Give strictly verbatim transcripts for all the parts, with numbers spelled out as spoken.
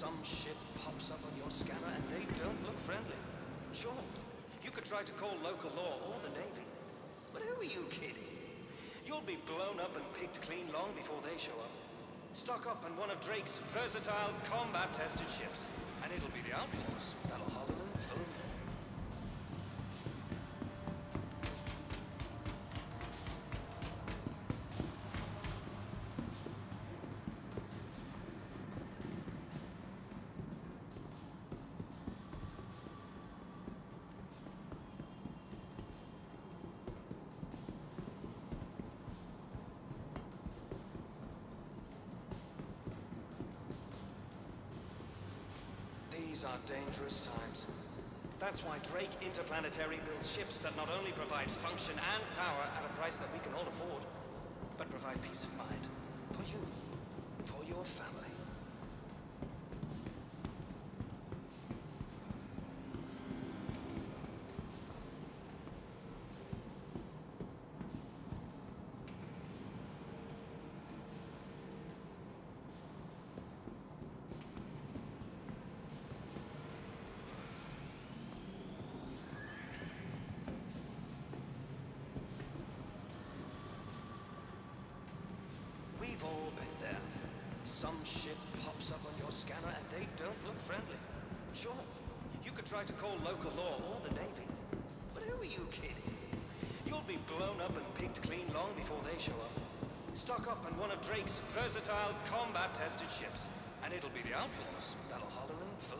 Some ship pops up on your scanner and they don't look friendly. Sure, you could try to call local law or the Navy. But who are you kidding? You'll be blown up and picked clean long before they show up. Stock up on one of Drake's versatile, combat-tested ships, and it'll be the Outlaws that'll holler and film. These are dangerous times. That's why Drake Interplanetary builds ships that not only provide function and power at a price that we can all afford, but provide peace of mind for you, for your family. We've all been there. Some ship pops up on your scanner and they don't look friendly. Sure, you could try to call local law or the Navy. But who are you kidding? You'll be blown up and picked clean long before they show up. Stock up on one of Drake's versatile, combat-tested ships, and it'll be the Outlaws that'll holler and fool.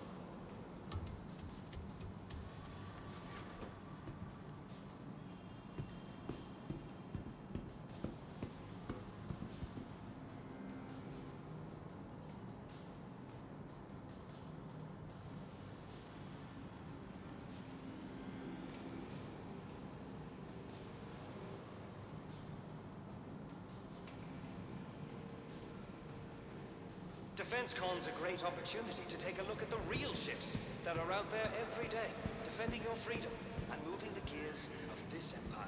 DefenseCon's a great opportunity to take a look at the real ships that are out there every day, defending your freedom and moving the gears of this empire.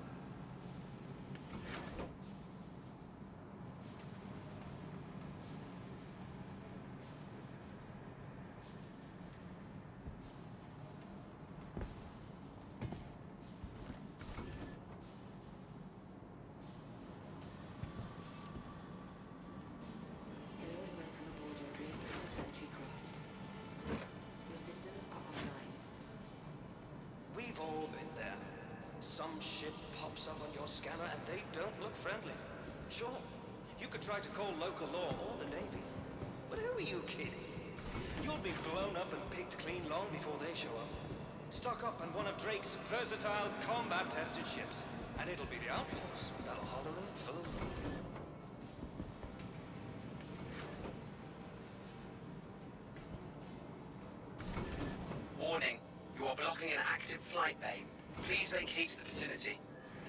We've all been there. Some ship pops up on your scanner and they don't look friendly. Sure, you could try to call local law or the Navy. But who are you kidding? You'll be blown up and picked clean long before they show up. Stock up on one of Drake's versatile, combat-tested ships, and it'll be the Outlaws that'll holler and fool. Warning, you are blocking an active flight bay. Please vacate the vicinity.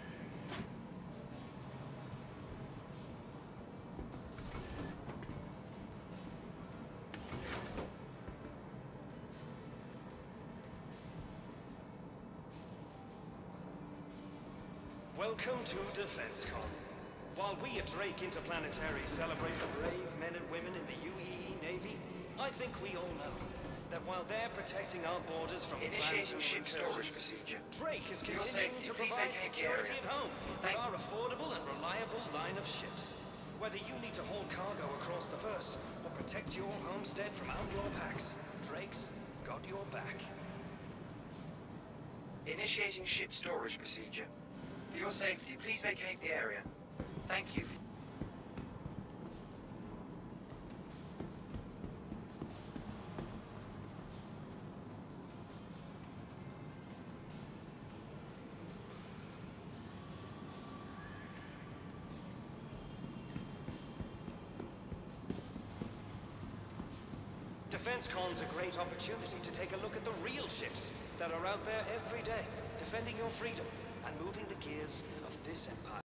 Welcome to DefenseCon. While we at Drake Interplanetary celebrate the brave men and women in the U E E Navy, I think we all know that while they're protecting our borders from Initiating ship incursions, storage procedure. Drake is For your continuing safety, to please provide vacate the security area. at home with Thank- our affordable and reliable line of ships. Whether you need to haul cargo across the verse or protect your homestead from outlaw packs, Drake's got your back. Initiating ship storage procedure. For your safety, please vacate the area. Thank you. DefenseCon's a great opportunity to take a look at the real ships that are out there every day, defending your freedom and moving the gears of this empire.